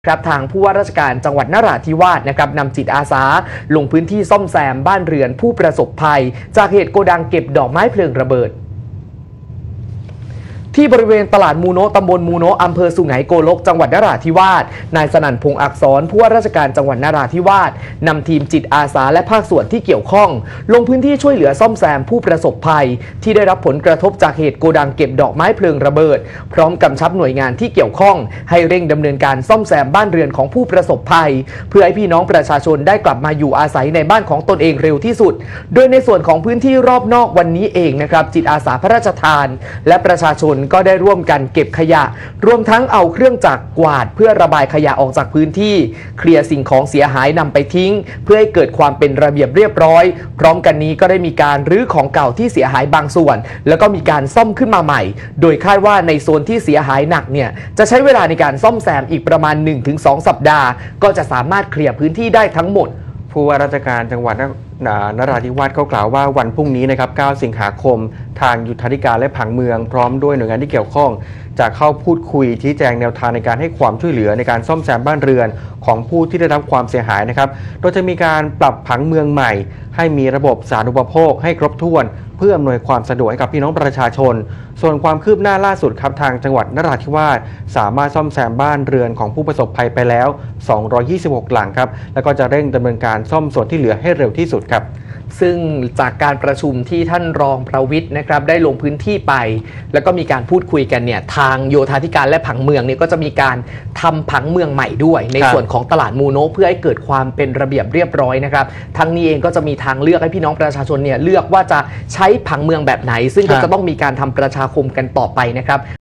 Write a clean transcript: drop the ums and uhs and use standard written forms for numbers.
ครับทางผู้ว่าราชการจังหวัดนราธิวาสนะครับนำจิตอาสาลงพื้นที่ซ่อมแซมบ้านเรือนผู้ประสบภัยจากเหตุโกดังเก็บดอกไม้เพลิงระเบิดที่บริเวณตลาดมูโนะตำบลมูโนะอำเภอสุไหงโกลกจังหวัดนราธิวาสนายสนั่นพงษ์อักษรผู้ว่าราชการจังหวัดนราธิวาสนำทีมจิตอาสาและภาคส่วนที่เกี่ยวข้องลงพื้นที่ช่วยเหลือซ่อมแซมผู้ประสบภัยที่ได้รับผลกระทบจากเหตุโกดังเก็บดอกไม้เพลิงระเบิดพร้อมกำชับหน่วยงานที่เกี่ยวข้องให้เร่งดำเนินการซ่อมแซมบ้านเรือนของผู้ประสบภัยเพื่อให้พี่น้องประชาชนได้กลับมาอยู่อาศัยในบ้านของตนเองเร็วที่สุดโดยในส่วนของพื้นที่รอบนอกวันนี้เองนะครับจิตอาสาพระราชทานและประชาชนก็ได้ร่วมกันเก็บขยะรวมทั้งเอาเครื่องจักรกวาดเพื่อระบายขยะออกจากพื้นที่เคลียร์สิ่งของเสียหายนำไปทิ้งเพื่อให้เกิดความเป็นระเบียบเรียบร้อยพร้อมกันนี้ก็ได้มีการรื้อของเก่าที่เสียหายบางส่วนแล้วก็มีการซ่อมขึ้นมาใหม่โดยคาดว่าในโซนที่เสียหายหนักเนี่ยจะใช้เวลาในการซ่อมแซมอีกประมาณ 1-2 สัปดาห์ก็จะสามารถเคลียร์พื้นที่ได้ทั้งหมดผู้ว่าราชการจังหวัดนราธิวาสเขากล่าวว่าวันพรุ่งนี้นะครับ 9 สิงหาคมทางยุทธาธิการและผังเมืองพร้อมด้วยหน่วยงานที่เกี่ยวข้องจะเข้าพูดคุยชี้แจงแนวทางในการให้ความช่วยเหลือในการซ่อมแซมบ้านเรือนของผู้ที่ได้รับความเสียหายนะครับโดยจะมีการปรับผังเมืองใหม่ให้มีระบบสาธารณูปโภคให้ครบถ้วนเพื่ออำนวยความสะดวกให้กับพี่น้องประชาชนส่วนความคืบหน้าล่าสุดครับทางจังหวัดนราธิวาสสามารถซ่อมแซมบ้านเรือนของผู้ประสบภัยไปแล้ว226 หลังครับแล้วก็จะเร่งดำเนินการซ่อมส่วนที่เหลือให้เร็วที่สุดครับซึ่งจากการประชุมที่ท่านรองประวิตรนะครับได้ลงพื้นที่ไปแล้วก็มีการพูดคุยกันเนี่ยทางโยธาธิการและผังเมืองเนี่ยก็จะมีการทำผังเมืองใหม่ด้วยในส่วนของตลาดมูโนะเพื่อให้เกิดความเป็นระเบียบเรียบร้อยนะครับทั้งนี้เองก็จะมีทางเลือกให้พี่น้องประชาชนเนี่ยเลือกว่าจะใช้ผังเมืองแบบไหนซึ่งก็จะต้องมีการทำประชาคมกันต่อไปนะครับ